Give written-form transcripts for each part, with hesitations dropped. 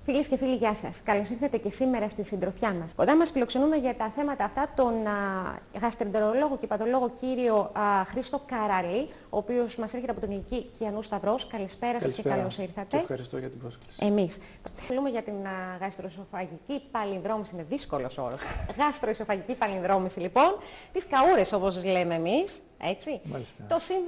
Φίλες και φίλοι, γεια σας. Καλώς ήρθατε και σήμερα στη συντροφιά μας. Κοντά μας φιλοξενούμε για τα θέματα αυτά τον γαστρεντερολόγο και πατολόγο κύριο Χρήστο Καραλή, ο οποίος μας έρχεται από την Κλινική Κιανού Σταυρός. Καλησπέρα σας και καλώς ήρθατε. Και ευχαριστώ για την πρόσκληση. Εμείς. Μιλούμε για την γαστροϊσοφαγική παλινδρόμηση, είναι δύσκολος όρος. Γαστροϊσοφαγική παλινδρόμηση, λοιπόν, τις καούρες, όπως λέμε εμείς. Έτσι. Μάλιστα.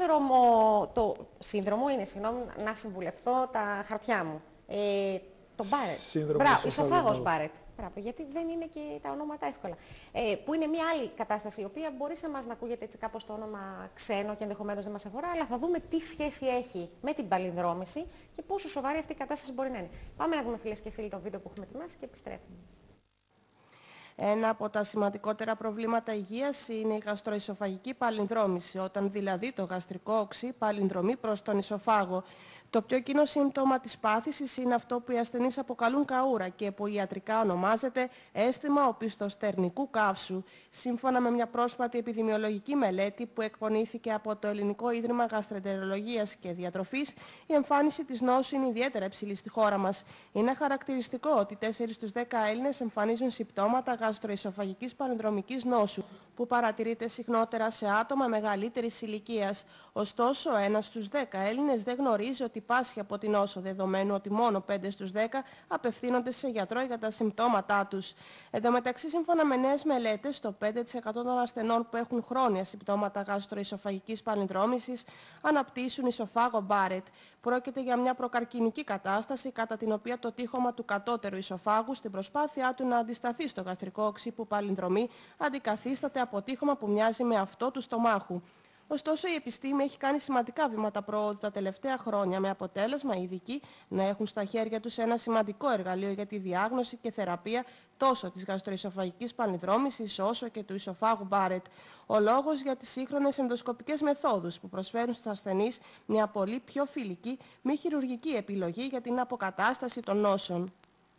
Το σύνδρομο είναι, συγγνώμη, να συμβουλευθώ τα χαρτιά μου. Το Μπάρετ. Μπράβο, ισοφάγος Μπάρετ. Μπράβο, γιατί δεν είναι και τα ονόματα εύκολα. Που είναι μια άλλη κατάσταση, η οποία μπορεί σε εμάς να ακούγεται έτσι κάπως το όνομα ξένο και ενδεχομένως δεν μας αφορά, αλλά θα δούμε τι σχέση έχει με την παλινδρόμηση και πόσο σοβαρή αυτή η κατάσταση μπορεί να είναι. Πάμε να δούμε, φίλες και φίλοι, το βίντεο που έχουμε ετοιμάσει και επιστρέφουμε. Ένα από τα σημαντικότερα προβλήματα υγείας είναι η γαστροϊσοφαγική παλινδρόμηση, όταν δηλαδή το γαστρικό οξύ παλινδρομεί προς τον ισοφάγο. Το πιο κοινό σύμπτωμα της πάθησης είναι αυτό που οι ασθενείς αποκαλούν καούρα και που ιατρικά ονομάζεται αίσθημα οπισθοστερνικού καύσου. Σύμφωνα με μια πρόσφατη επιδημιολογική μελέτη που εκπονήθηκε από το Ελληνικό Ίδρυμα Γαστρεντερολογίας και Διατροφής, η εμφάνιση της νόσου είναι ιδιαίτερα υψηλή στη χώρα μας. Είναι χαρακτηριστικό ότι 4 στους 10 Έλληνες εμφανίζουν συμπτώματα γαστροϊσοφαγικής παλινδρομικής νόσου, που παρατηρείται συχνότερα σε άτομα μεγαλύτερης ηλικίας. Ωστόσο, 1 στους 10 Έλληνες δεν γνωρίζει ότι πάσχει από την νόσο, δεδομένου ότι μόνο 5 στους 10 απευθύνονται σε γιατρό για τα συμπτώματά τους. Εν τω μεταξύ, σύμφωνα με νέες μελέτες, το 5% των ασθενών που έχουν χρόνια συμπτώματα γαστροϊσοφαγικής παλινδρόμησης αναπτύσσουν ισοφάγο Μπάρετ. Πρόκειται για μια προκαρκινική κατάσταση κατά την οποία το τείχομα του κατώτερου ισοφάγου στην προσπάθειά του να αντισταθεί στο γαστρικό οξύ που παλινδρομεί αντικαθίσταται από τείχομα που μοιάζει με αυτό του στομάχου. Ωστόσο, η επιστήμη έχει κάνει σημαντικά βήματα προόδου τα τελευταία χρόνια, με αποτέλεσμα οι ειδικοί να έχουν στα χέρια τους ένα σημαντικό εργαλείο για τη διάγνωση και θεραπεία τόσο της γαστροϊσοφαγικής παλινδρόμησης όσο και του ισοφάγου Μπάρετ. Ο λόγος για τις σύγχρονες ενδοσκοπικές μεθόδους που προσφέρουν στους ασθενείς μια πολύ πιο φιλική, μη χειρουργική επιλογή για την αποκατάσταση των νόσων.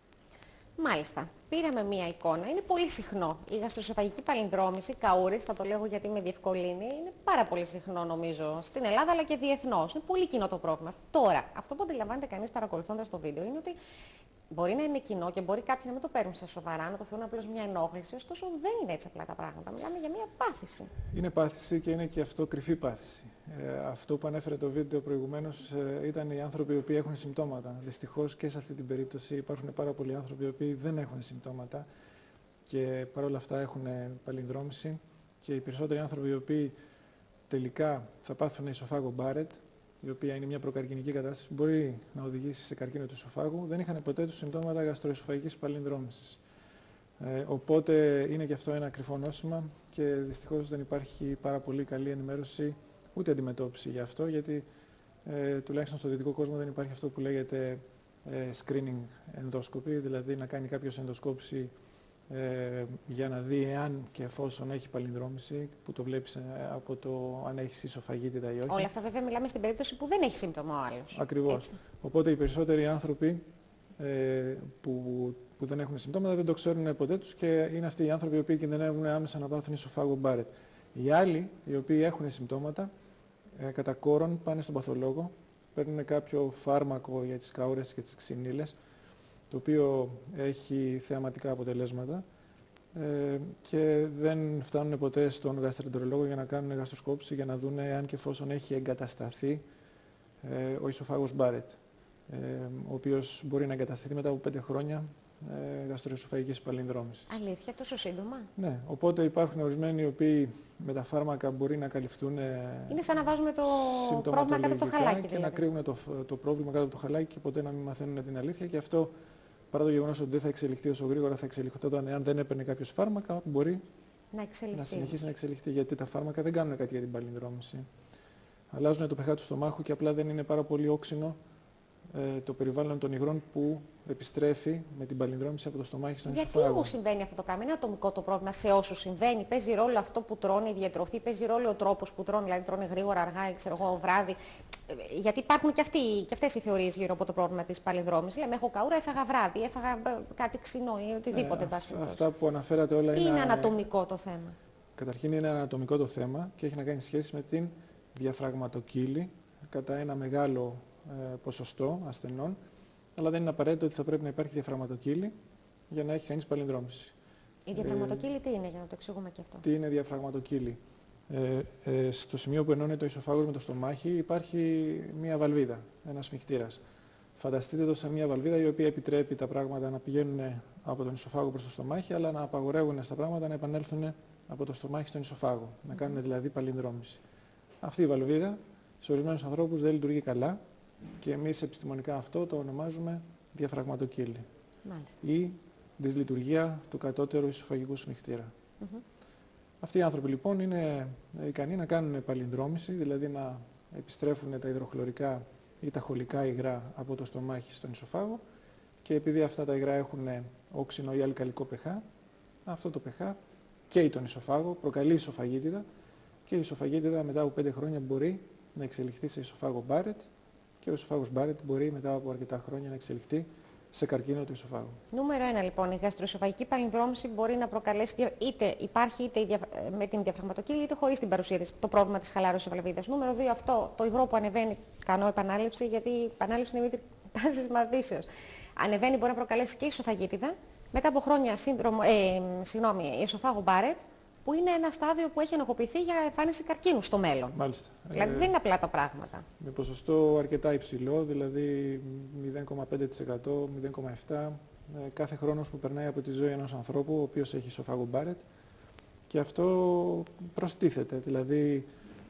Μάλιστα. Πήραμε μία εικόνα. Είναι πολύ συχνό. Η γαστροϊσοφαγική παλινδρόμηση, καούρες, θα το λέγω γιατί με διευκολύνει, είναι πάρα πολύ συχνό νομίζω στην Ελλάδα αλλά και διεθνώς. Είναι πολύ κοινό το πρόβλημα. Τώρα, αυτό που αντιλαμβάνεται κανείς παρακολουθώντας το βίντεο είναι ότι μπορεί να είναι κοινό και μπορεί κάποιοι να μην το παίρνουν στα σοβαρά, να το θεωρούν απλώς μια ενόχληση. Ωστόσο, δεν είναι έτσι απλά τα πράγματα. Μιλάμε για μια πάθηση. Είναι πάθηση και είναι και αυτό κρυφή πάθηση. Αυτό που ανέφερε το βίντεο προηγουμένως ήταν οι άνθρωποι οι οποίοι έχουν συμπτώματα. Δυστυχώς και σε αυτή την περίπτωση υπάρχουν πάρα πολλοί άνθρωποι οι οποίοι δεν έχουν συμπτώματα και παρόλα αυτά έχουν παλινδρόμηση και οι περισσότεροι άνθρωποι οι οποίοι τελικά θα πάθουν ισοφάγο Μπάρετ, η οποία είναι μια προκαρκινική κατάσταση που μπορεί να οδηγήσει σε καρκίνο του ισοφάγου, δεν είχαν ποτέ τους συμπτώματα γαστροϊσοφαγικής παλινδρόμησης. Οπότε είναι και αυτό ένα κρυφό νόσημα και δυστυχώς δεν υπάρχει πάρα πολύ καλή ενημέρωση ούτε αντιμετώπιση για αυτό, γιατί τουλάχιστον στο δυτικό κόσμο δεν υπάρχει αυτό που λέγεται screening ενδόσκοπη, δηλαδή να κάνει κάποιος ενδοσκόπηση για να δει εάν και εφόσον έχει παλινδρόμηση, που το βλέπεις από το αν έχει ισοφαγίτιδα ή όχι. Όλα αυτά βέβαια μιλάμε στην περίπτωση που δεν έχει σύμπτωμα ο άλλος. Ακριβώς. Έτσι. Οπότε οι περισσότεροι άνθρωποι που δεν έχουν συμπτώματα δεν το ξέρουν ποτέ τους και είναι αυτοί οι άνθρωποι οι οποίοι κινδυνεύουν άμεσα να πάθουν ισοφάγο Μπάρετ. Οι άλλοι οι οποίοι έχουν συμπτώματα κατά κόρον πάνε στον παθολόγο, παίρνουν κάποιο φάρμακο για τις καούρες και τις ξυνήλες, το οποίο έχει θεαματικά αποτελέσματα και δεν φτάνουν ποτέ στον γαστρεντερολόγο για να κάνουν γαστροσκόπηση για να δουν αν και εφόσον έχει εγκατασταθεί ο ισοφάγος Μπάρετ, ο οποίος μπορεί να εγκατασταθεί μετά από 5 χρόνια γαστροϊσοφαγικής παλινδρόμησης. Αλήθεια, τόσο σύντομα? Ναι, οπότε υπάρχουν ορισμένοι οι οποίοι με τα φάρμακα μπορεί να καλυφθούν. Είναι σαν να βάζουμε το πρόβλημα κάτω από το χαλάκι. Και δηλαδή. να κρύβουν το πρόβλημα κάτω από το χαλάκι και ποτέ να μην μαθαίνουν την αλήθεια. Και αυτό, παρά το γεγονός ότι δεν θα εξελιχθεί όσο γρήγορα θα εξελιχθόταν εάν δεν έπαιρνε κάποιος φάρμακα, μπορεί να συνεχίσει να εξελιχθεί. Γιατί τα φάρμακα δεν κάνουν κάτι για την παλινδρόμηση. Αλλάζουν το pH του στομάχου και απλά δεν είναι πάρα πολύ όξινο το περιβάλλον των υγρών που επιστρέφει με την παλινδρόμηση από το στομάχι στον ισοφάγο. Γιατί όμως συμβαίνει αυτό το πράγμα? Είναι ατομικό το πρόβλημα σε όσους συμβαίνει? Παίζει ρόλο αυτό που τρώνε, η διατροφή, παίζει ρόλο ο τρόπος που τρώνε, δηλαδή τρώνε γρήγορα, αργά, ξέρω εγώ, βράδυ? Γιατί υπάρχουν και αυτές οι θεωρίες γύρω από το πρόβλημα της παλινδρόμησης. Λέμε, έχω καούρα, έφαγα βράδυ, έφαγα κάτι ξινό ή οτιδήποτε. Αυτά που αναφέρατε όλα είναι ανατομικό το θέμα? Καταρχήν είναι ανατομικό το θέμα και έχει να κάνει σχέση με την διαφραγματοκύλη κατά ένα μεγάλο ποσοστό ασθενών, αλλά δεν είναι απαραίτητο ότι θα πρέπει να υπάρχει διαφραγματοκύλη για να έχει κανείς παλινδρόμηση. Η διαφραγματοκύλη τι είναι, για να το εξηγούμε και αυτό? Τι είναι διαφραγματοκύλη? Στο σημείο που ενώνει το ισοφάγος με το στομάχι υπάρχει μία βαλβίδα, ένας σφιχτήρας. Φανταστείτε το σαν μία βαλβίδα η οποία επιτρέπει τα πράγματα να πηγαίνουν από τον ισοφάγο προς το στομάχι, αλλά να απαγορεύουν στα πράγματα να επανέλθουν από το στομάχι στον ισοφάγο, να κάνουν δηλαδή παλινδρόμηση. Αυτή η βαλβίδα σε ορισμένους ανθρώπους δεν λειτουργεί καλά και εμείς επιστημονικά αυτό το ονομάζουμε διαφραγματοκύλη. Μάλιστα. Ή δυσλειτουργία του κατώτερου ισοφαγικού σφιχτήρα. Αυτοί οι άνθρωποι λοιπόν είναι ικανοί να κάνουν παλινδρόμηση, δηλαδή να επιστρέφουν τα υδροχλωρικά ή τα χολικά υγρά από το στομάχι στον ισοφάγο, και επειδή αυτά τα υγρά έχουν όξινο ή αλκαλικό pH, αυτό το pH καίει τον ισοφάγο, προκαλεί ισοφαγίτιδα, και η ισοφαγίτιδα μετά από 5 χρόνια μπορεί να εξελιχθεί σε ισοφάγο Μπάρετ, και ο ισοφάγος Μπάρετ μπορεί μετά από αρκετά χρόνια να εξελιχθεί σε καρκίνο του ισοφάγου. Νούμερο 1 λοιπόν, η γαστροϊσοφαγική παλινδρόμηση μπορεί να προκαλέσει, είτε υπάρχει είτε με την διαφραγματοκύλη είτε χωρίς την παρουσία της, το πρόβλημα της χαλάρωσης βαλβίδας. Νούμερο 2, αυτό το υγρό που ανεβαίνει, κάνω επανάληψη, γιατί η επανάληψη είναι μήτρη πάσης μαθήσεως. Ανεβαίνει, μπορεί να προκαλέσει και ισοφαγίτιδα, μετά από χρόνια ισοφάγο Μπάρετ, που είναι ένα στάδιο που έχει ενοχοποιηθεί για εμφάνιση καρκίνου στο μέλλον. Μάλιστα. Δηλαδή δεν είναι απλά τα πράγματα. Με ποσοστό αρκετά υψηλό, δηλαδή 0,5%, 0,7% κάθε χρόνος που περνάει από τη ζωή ενός ανθρώπου, ο οποίος έχει ισοφάγο Μπάρετ, και αυτό προστίθεται. Δηλαδή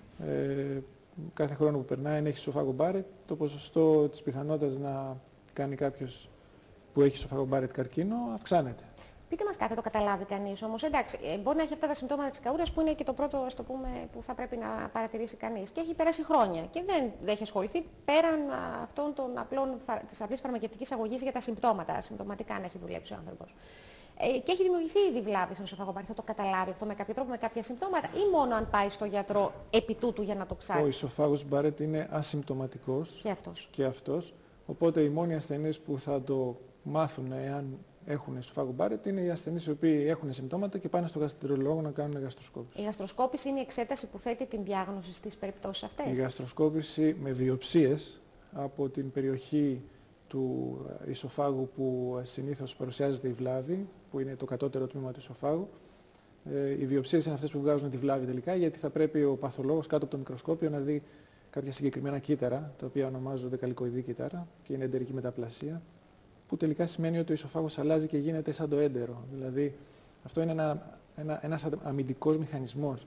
κάθε χρόνο που περνάει, αν έχει ισοφάγο Μπάρετ, το ποσοστό της πιθανότητας να κάνει κάποιος που έχει ισοφάγο Μπάρετ καρκίνο αυξάνεται. Πείτε μας κάτι, το καταλάβει κανείς όμως. Εντάξει, μπορεί να έχει αυτά τα συμπτώματα της καούρας που είναι και το πρώτο, ας το πούμε, που θα πρέπει να παρατηρήσει κανείς. Και έχει περάσει χρόνια και δεν έχει ασχοληθεί πέραν αυτών των της απλής φαρμακευτικής αγωγής για τα συμπτώματα, συμπτωματικά να έχει δουλέψει ο άνθρωπος. Και έχει δημιουργηθεί ήδη βλάβη στον ισοφάγο Μπάρετ. Θα το καταλάβει αυτό με κάποιο τρόπο, με κάποια συμπτώματα, ή μόνο αν πάει στο γιατρό επί τούτου για να το ψάξει? Ο ισοφάγος Μπάρετ είναι ασυμπτωματικός και αυτός. Οπότε οι μόνοι ασθενείς που θα το μάθουν εάν έχουν ισοφάγο Μπάρετ είναι οι ασθενείς οι οποίοι έχουν συμπτώματα και πάνε στο γαστρεντερολόγο να κάνουν γαστροσκόπηση. Η γαστροσκόπηση είναι η εξέταση που θέτει την διάγνωση στις περιπτώσεις αυτές? Η γαστροσκόπηση με βιοψίες από την περιοχή του ισοφάγου που συνήθως παρουσιάζεται η βλάβη, που είναι το κατώτερο τμήμα του ισοφάγου. Οι βιοψίες είναι αυτές που βγάζουν τη βλάβη τελικά, γιατί θα πρέπει ο παθολόγος κάτω από το μικροσκόπιο να δει κάποια συγκεκριμένα κύτταρα, τα οποία ονομάζονται καλικοειδή κύτταρα και είναι εντερική μεταπλασία, που τελικά σημαίνει ότι ο ισοφάγος αλλάζει και γίνεται σαν το έντερο. Δηλαδή αυτό είναι ένας αμυντικός μηχανισμός.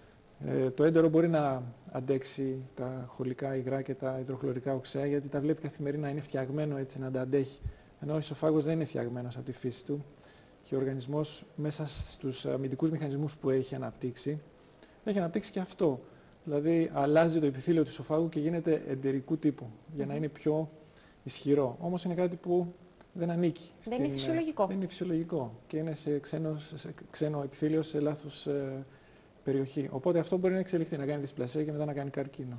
Το έντερο μπορεί να αντέξει τα χολικά υγρά και τα υδροχλωρικά οξέα, γιατί τα βλέπει καθημερινά, είναι φτιαγμένο έτσι να τα αντέχει. Ενώ ο ισοφάγος δεν είναι φτιαγμένος από τη φύση του, και ο οργανισμός μέσα στους αμυντικούς μηχανισμούς που έχει αναπτύξει και αυτό. Δηλαδή αλλάζει το επιθύλιο του ισοφάγου και γίνεται εντερικού τύπου, για να είναι πιο ισχυρό. Όμως είναι κάτι που δεν ανήκει. Δεν είναι φυσιολογικό. Δεν είναι φυσιολογικό και είναι σε ξένο επιθύλιο, σε λάθος περιοχή. Οπότε αυτό μπορεί να εξελιχθεί, να κάνει δυσπλασία και μετά να κάνει καρκίνο.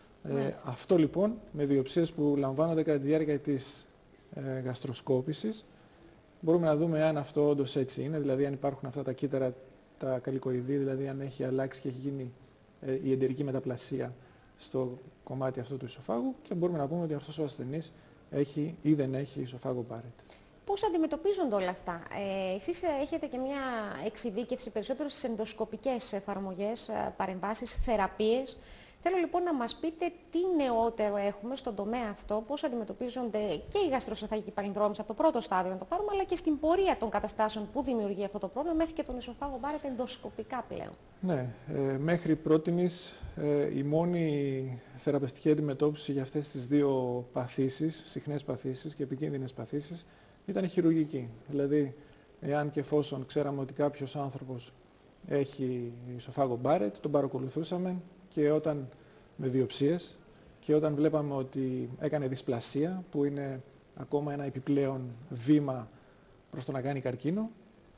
Αυτό λοιπόν με βιοψίες που λαμβάνονται κατά τη διάρκεια της γαστροσκόπησης, μπορούμε να δούμε αν αυτό όντως έτσι είναι, δηλαδή αν υπάρχουν αυτά τα κύτταρα, τα καλικοειδή, δηλαδή αν έχει αλλάξει και έχει γίνει η εντερική μεταπλασία στο κομμάτι αυτό του ισοφάγου, και μπορούμε να πούμε ότι αυτός ο ασθενής έχει ή δεν έχει ισοφάγο Μπάρετ. Πώς αντιμετωπίζονται όλα αυτά? Εσείς έχετε και μια εξειδίκευση περισσότερο στις ενδοσκοπικές εφαρμογές, παρεμβάσεις, θεραπείες. Θέλω λοιπόν να μας πείτε τι νεότερο έχουμε στον τομέα αυτό, πώς αντιμετωπίζονται και η γαστροεσοφαγική παλινδρόμηση από το πρώτο στάδιο να το πάρουμε, αλλά και στην πορεία των καταστάσεων που δημιουργεί αυτό το πρόβλημα, μέχρι και τον ισοφάγο Μπάρετ ενδοσκοπικά πλέον. Ναι, μέχρι πρότινης η μόνη θεραπευτική αντιμετώπιση για αυτές τις δύο παθήσεις, συχνές παθήσεις και επικίνδυνες παθήσεις, ήταν η χειρουργική. Δηλαδή, εάν και εφόσον ξέραμε ότι κάποιος άνθρωπος έχει ισοφάγο Μπάρετ, τον παρακολουθούσαμε, και όταν με βιοψίες, και όταν βλέπαμε ότι έκανε δυσπλασία, που είναι ακόμα ένα επιπλέον βήμα προς το να κάνει καρκίνο,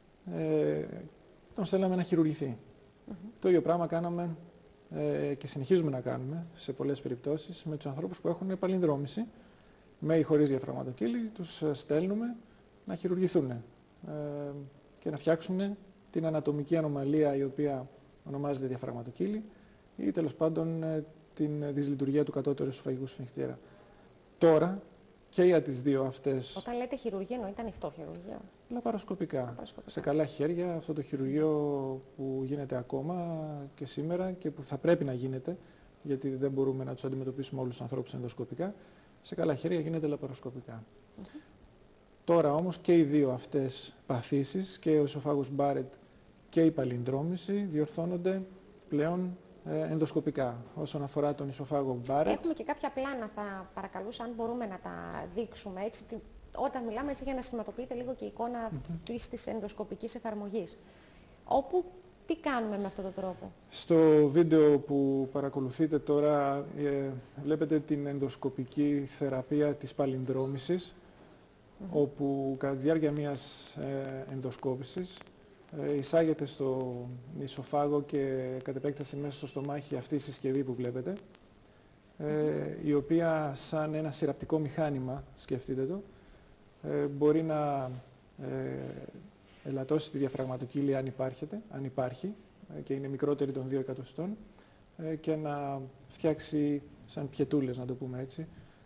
τον στέλναμε να χειρουργηθεί. Το ίδιο πράγμα κάναμε και συνεχίζουμε να κάνουμε σε πολλές περιπτώσεις με τους ανθρώπους που έχουν παλινδρόμηση, με ή χωρίς διαφραγματοκύλη, τους στέλνουμε να χειρουργηθούν και να φτιάξουν την ανατομική ανομαλία η οποία ονομάζεται διαφραγματοκύλη, ή τέλος πάντων την δυσλειτουργία του κατώτερου ισοφαγικού σφιχτήρα. Τώρα και για τις δύο αυτές. Όταν λέτε χειρουργείο, εννοείται ανοιχτό χειρουργείο? Λαπαροσκοπικά. Σε καλά χέρια, αυτό το χειρουργείο που γίνεται ακόμα και σήμερα και που θα πρέπει να γίνεται, γιατί δεν μπορούμε να τους αντιμετωπίσουμε όλους τους ανθρώπους ενδοσκοπικά, σε καλά χέρια γίνεται λαπαροσκοπικά. Τώρα όμως και οι δύο αυτές παθήσεις, και ο ισοφάγος Μπάρετ και η παλινδρόμηση, διορθώνονται πλέον ενδοσκοπικά. Όσον αφορά τον ισοφάγο Μπάρετ. Έχουμε και κάποια πλάνα, θα παρακαλούσα αν μπορούμε να τα δείξουμε, έτσι, όταν μιλάμε, έτσι, για να σχηματοποιείτε λίγο και η εικόνα της ενδοσκοπικής εφαρμογής. Όπου τι κάνουμε με αυτόν τον τρόπο? Στο βίντεο που παρακολουθείτε τώρα βλέπετε την ενδοσκοπική θεραπεία της παλινδρόμησης, όπου κατά τη διάρκεια μιας ενδοσκόπησης εισάγεται στο ισοφάγο και κατ' επέκταση μέσα στο στομάχι αυτή η συσκευή που βλέπετε, η οποία σαν ένα συρραπτικό μηχάνημα, σκεφτείτε το, μπορεί να ελαττώσει τη διαφραγματοκύλια αν υπάρχει και είναι μικρότερη των 2 εκατοστών, και να φτιάξει σαν πιετούλες, να το πούμε έτσι,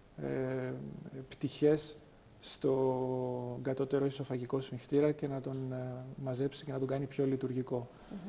πτυχές στο κατώτερο ισοφαγικό σφιχτήρα και να τον μαζέψει και να τον κάνει πιο λειτουργικό.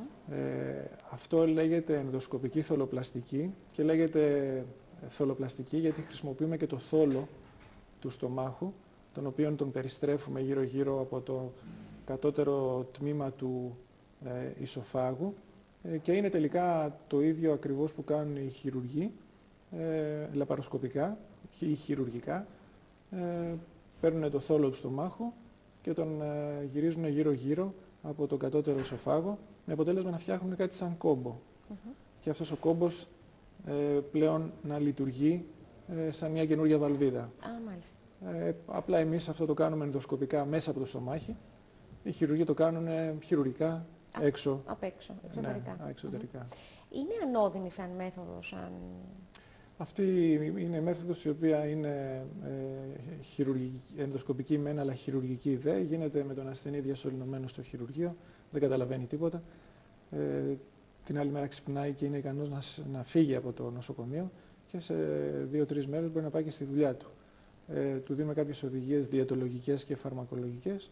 Αυτό λέγεται ενδοσκοπική θωλοπλαστική και λέγεται θωλοπλαστική γιατί χρησιμοποιούμε και το θόλο του στομάχου, τον οποίο τον περιστρέφουμε γύρω-γύρω από το κατώτερο τμήμα του ισοφάγου, και είναι τελικά το ίδιο ακριβώς που κάνουν οι χειρουργοί λαπαροσκοπικά ή χειρουργικά. Παίρνουν το θόλο του στομάχου και τον γυρίζουν γύρω-γύρω από τον κατώτερο ισοφάγο, με αποτέλεσμα να φτιάχνουν κάτι σαν κόμπο. Και αυτός ο κόμπος πλέον να λειτουργεί σαν μια καινούργια βαλβίδα. Μάλιστα. Απλά εμείς αυτό το κάνουμε ενδοσκοπικά μέσα από το στομάχι. Οι χειρουργοί το κάνουν χειρουργικά έξω. Απ' έξω, εξωτερικά. Ναι, εξωτερικά. Είναι ανώδυνη σαν μέθοδος? Αυτή είναι μέθοδος η οποία είναι ενδοσκοπική μεν, αλλά χειρουργική δε. Γίνεται με τον ασθενή διασωληνωμένο στο χειρουργείο, δεν καταλαβαίνει τίποτα. Την άλλη μέρα ξυπνάει και είναι ικανός να φύγει από το νοσοκομείο και σε 2-3 μέρες μπορεί να πάει και στη δουλειά του. Του δίνουμε κάποιες οδηγίες διαιτολογικές και φαρμακολογικές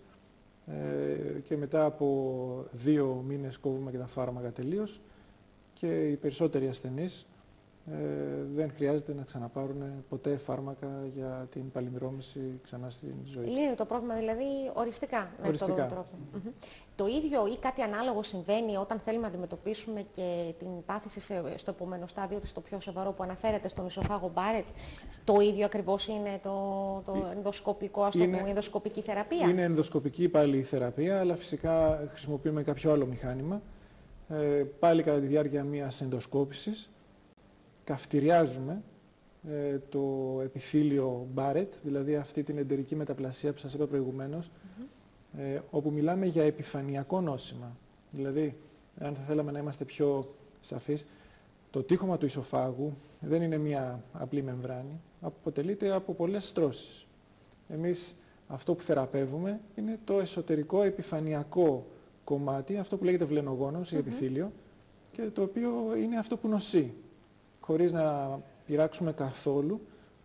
και μετά από 2 μήνες κόβουμε και τα φάρμακα τελείως και οι περισσότεροι ασθενείς δεν χρειάζεται να ξαναπάρουν ποτέ φάρμακα για την παλινδρόμηση ξανά στην ζωή. Λύνει το πρόβλημα δηλαδή οριστικά με αυτόν τον τρόπο. Το ίδιο ή κάτι ανάλογο συμβαίνει όταν θέλουμε να αντιμετωπίσουμε και την πάθηση στο επόμενο στάδιο, στο πιο σοβαρό που αναφέρεται στον ισοφάγο Μπάρετ? Το ίδιο ακριβώς είναι το ενδοσκοπικό, ας το πούμε, η ενδοσκοπική θεραπεία? Είναι ενδοσκοπική πάλι η θεραπεία, αλλά φυσικά χρησιμοποιούμε κάποιο άλλο μηχάνημα. Πάλι κατά τη διάρκεια μιας ενδοσκόπησης καυτηριάζουμε το επιθύλιο Μπάρετ, δηλαδή αυτή την εντερική μεταπλασία που σας είπα προηγουμένως, όπου μιλάμε για επιφανειακό νόσημα. Δηλαδή, αν θα θέλαμε να είμαστε πιο σαφείς, το τείχομα του ισοφάγου δεν είναι μια απλή μεμβράνη, αποτελείται από πολλές στρώσεις. Εμείς αυτό που θεραπεύουμε είναι το εσωτερικό επιφανειακό κομμάτι, αυτό που λέγεται βλενογόνος ή επιθύλιο, και το οποίο είναι αυτό που νοσεί, χωρίς να πειράξουμε καθόλου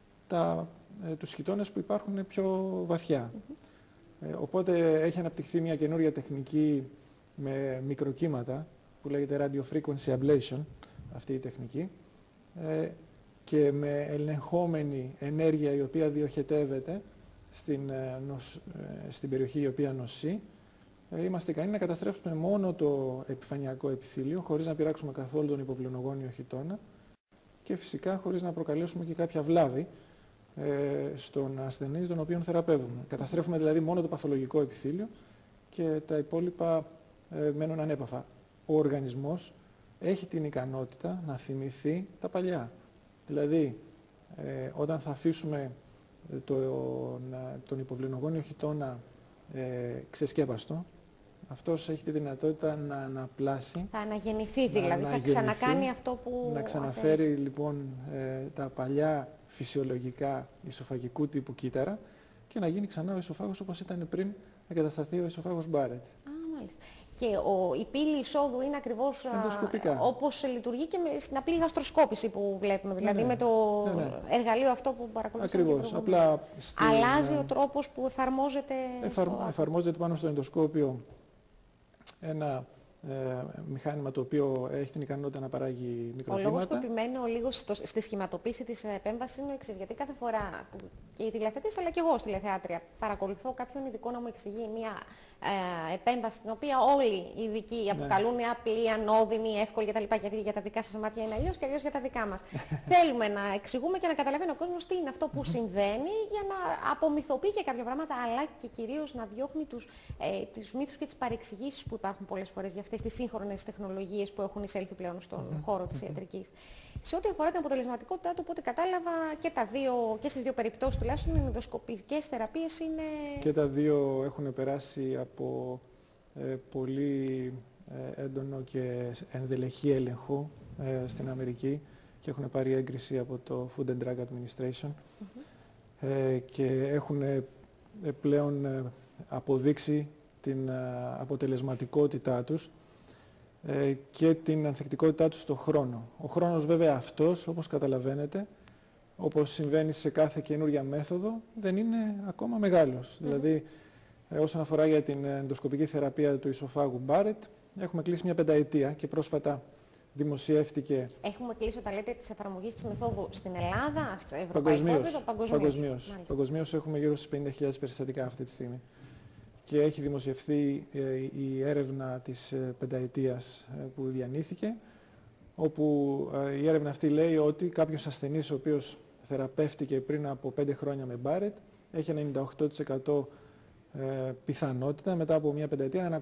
τους χιτώνες που υπάρχουν πιο βαθιά. Οπότε έχει αναπτυχθεί μια καινούρια τεχνική με μικροκύματα που λέγεται Radio Frequency Ablation, αυτή η τεχνική, και με ελεγχόμενη ενέργεια η οποία διοχετεύεται στην περιοχή η οποία νοσεί, είμαστε ικανοί να καταστρέψουμε μόνο το επιφανειακό επιθύλιο χωρίς να πειράξουμε καθόλου τον υποβλενογόνιο χιτώνα και φυσικά χωρίς να προκαλέσουμε και κάποια βλάβη στον ασθενή τον οποίον θεραπεύουμε. Καταστρέφουμε δηλαδή μόνο το παθολογικό επιθύλιο και τα υπόλοιπα μένουν ανέπαφα. Ο οργανισμός έχει την ικανότητα να θυμηθεί τα παλιά. Δηλαδή, όταν θα αφήσουμε τον υποβληνογόνιο χιτώνα ξεσκέπαστο, αυτός έχει τη δυνατότητα να αναπλάσει. Θα αναγεννηθεί δηλαδή, θα ξανακάνει αυτό που να ξαναφέρει λοιπόν τα παλιά φυσιολογικά ισοφαγικού τύπου κύτταρα και να γίνει ξανά ο ισοφάγος όπως ήταν πριν εγκατασταθεί ο ισοφάγος Μπάρετ. Μάλιστα. Και η πύλη εισόδου είναι ακριβώς όπως λειτουργεί και στην απλή γαστροσκόπηση που βλέπουμε, δηλαδή με το εργαλείο αυτό που παρακολουθούμε. Ακριβώς. Απλά αλλάζει ο τρόπος που εφαρμόζεται. Εφαρμόζεται πάνω στο ενδοσκόπιο ένα μηχάνημα το οποίο έχει την ικανότητα να παράγει μικροτήματα. Ο λόγος που επιμένω λίγο στη σχηματοποίηση της επέμβασης είναι ο εξής. Γιατί κάθε φορά που και οι τηλεθεατές αλλά και εγώ ως τηλεθεάτρια παρακολουθώ κάποιον ειδικό να μου εξηγεί μια επέμβαση την οποία όλοι οι ειδικοί αποκαλούν απλή, ανώδυνη, εύκολη κτλ. Γιατί για τα δικά σας μάτια είναι αλλιώς και αλλιώς για τα δικά μας. Θέλουμε να εξηγούμε και να καταλαβαίνει ο κόσμος τι είναι αυτό που συμβαίνει για να απομυθοποιεί και κάποια πράγματα, αλλά και κυρίως να διώχνει τους μύθους και τις παρεξηγήσεις που υπάρχουν πολλές φορές για αυτές τις σύγχρονες τεχνολογίες που έχουν εισέλθει πλέον στον χώρο της ιατρικής. Σε ό,τι αφορά την αποτελεσματικότητά του, οπότε κατάλαβα και στις δύο περιπτώσεις τουλάχιστον, οι ενδοσκοπικές θεραπείες είναι... Και τα δύο έχουν περάσει από πολύ έντονο και ενδελεχή έλεγχο στην Αμερική και έχουν πάρει έγκριση από το Food and Drug Administration και έχουν πλέον αποδείξει την αποτελεσματικότητά τους και την ανθεκτικότητά τους στον χρόνο. Ο χρόνος βέβαια αυτός, όπως καταλαβαίνετε, όπως συμβαίνει σε κάθε καινούργια μέθοδο, δεν είναι ακόμα μεγάλος. Δηλαδή, όσον αφορά για την ενδοσκοπική θεραπεία του ισοφάγου Barrett, έχουμε κλείσει μια 5 ετία και πρόσφατα δημοσιεύτηκε... Έχουμε κλείσει όταν λέτε της εφαρμογής της μεθόδου στην Ελλάδα, στο ευρωπαϊκό επίπεδο, παγκοσμίως. Παγκοσμίως έχουμε γύρω στις 50.000 περιστατικά αυτή τη στιγμή. Και έχει δημοσιευθεί η έρευνα της πενταετίας που διανύθηκε, όπου η έρευνα αυτή λέει ότι κάποιος ασθενής ο οποίος θεραπεύτηκε πριν από 5 χρόνια με Barrett έχει 98% πιθανότητα μετά από μια πενταετία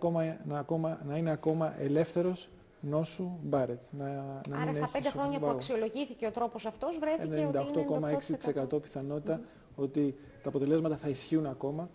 να είναι ακόμα ελεύθερος νόσου Barrett. Άρα στα 5 χρόνια που αξιολογήθηκε ο τρόπος αυτός βρέθηκε ότι είναι 98,6% πιθανότητα ότι τα αποτελέσματα θα ισχύουν ακόμα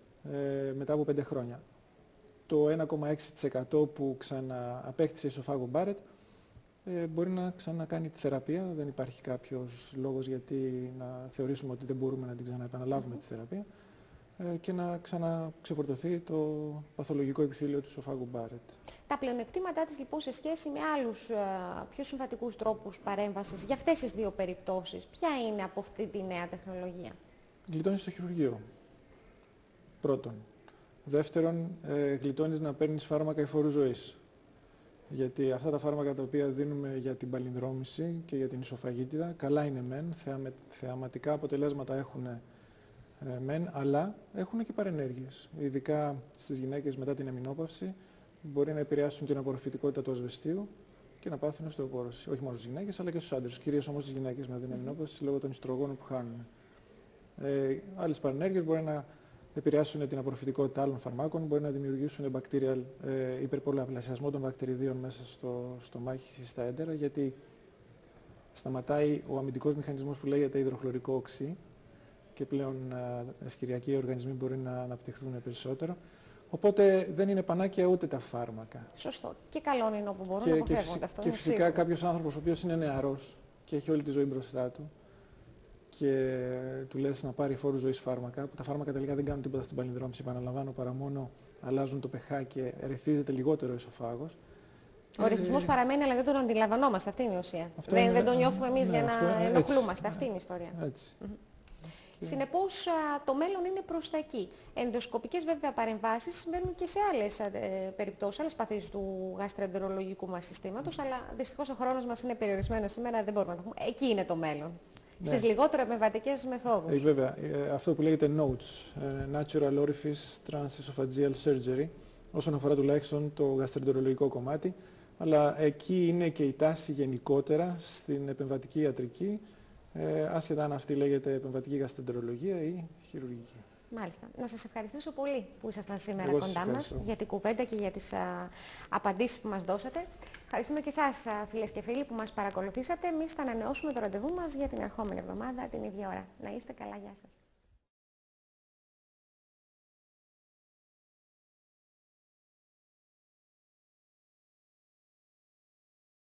μετά από 5 χρόνια. Το 1,6% που ξανααπέκτησε ισοφάγο Barrett μπορεί να ξανακάνει τη θεραπεία. Δεν υπάρχει κάποιος λόγος γιατί να θεωρήσουμε ότι δεν μπορούμε να την ξαναεπαναλάβουμε τη θεραπεία και να ξαναξεφορτωθεί το παθολογικό επιθύλιο του ισοφάγου Barrett. Τα πλεονεκτήματά της λοιπόν σε σχέση με άλλους πιο συμβατικούς τρόπους παρέμβασης για αυτές τις δύο περιπτώσεις, ποια είναι από αυτή τη νέα τεχνολογία? Γλιτώνεις στο χειρουργείο. Πρώτον. Δεύτερον, γλιτώνεις να παίρνεις φάρμακα εφόρου ζωής. Γιατί αυτά τα φάρμακα τα οποία δίνουμε για την παλινδρόμηση και για την ισοφαγίτιδα, καλά είναι μεν, θεαματικά αποτελέσματα έχουν μεν, αλλά έχουν και παρενέργειες. Ειδικά στις γυναίκες μετά την εμεινόπαυση μπορεί να επηρεάσουν την απορροφητικότητα του ασβεστίου και να πάθουν οστεοπόρωση. Όχι μόνο στις γυναίκες, αλλά και στους άντρες. Κυρίως όμως στις γυναίκες μετά την εμεινόπαυση λόγω των ιστρογόνων που χάνουν. Άλλες παρενέργειες μπορεί να επηρεάσουν την απορροφητικότητα άλλων φαρμάκων, μπορεί να δημιουργήσουν υπερπολαπλασιασμό των βακτηριδίων μέσα στο στομάχι ή στα έντερα, γιατί σταματάει ο αμυντικός μηχανισμός που λέγεται υδροχλωρικό οξύ και πλέον ευκαιριακοί οργανισμοί μπορεί να αναπτυχθούν περισσότερο. Οπότε δεν είναι πανάκια ούτε τα φάρμακα. Σωστό. Και καλό είναι όπου μπορούν να αποφεύγονται αυτό. Και φυσικά κάποιος άνθρωπος ο οποίος είναι νεαρός και έχει όλη τη ζωή μπροστά του και του λες να πάρει φόρου ζωής φάρμακα, που τα φάρμακα τελικά δεν κάνουν τίποτα στην παλινδρόμηση, επαναλαμβάνω, παρά μόνο αλλάζουν το pH και ερεθίζεται λιγότερο ο ισοφάγος. Ο ρυθμός παραμένει, αλλά δεν τον αντιλαμβανόμαστε. Αυτή είναι η ουσία. Δεν τον νιώθουμε εμείς για να ενοχλούμαστε. Αυτή είναι η ιστορία. Έτσι. Συνεπώς, το μέλλον είναι προς τα εκεί. Ενδοσκοπικές βέβαια παρεμβάσεις συμβαίνουν και σε άλλες περιπτώσεις, άλλες παθήσεις του γαστροεντερολογικού μας συστήματος, αλλά δυστυχώς ο χρόνος μας είναι περιορισμένος σήμερα, δεν μπορούμε να το πούμε. Εκεί είναι το μέλλον. Στις λιγότερο επεμβατικές μεθόδους. Βέβαια, αυτό που λέγεται NOTES, Natural Orifice Transesophageal Surgery, όσον αφορά τουλάχιστον το γαστροεντερολογικό κομμάτι, αλλά εκεί είναι και η τάση γενικότερα στην επεμβατική ιατρική, άσχετα αν αυτή λέγεται επεμβατική γαστροεντερολογία ή χειρουργική. Μάλιστα. Να σας ευχαριστήσω πολύ που ήσασταν σήμερα κοντά μας για την κουβέντα και για τις απαντήσεις που μας δώσατε. Ευχαριστούμε και εσάς, φίλες και φίλοι, που μας παρακολουθήσατε. Εμείς θα ανανεώσουμε το ραντεβού μας για την ερχόμενη εβδομάδα την ίδια ώρα. Να είστε καλά. Γεια σας.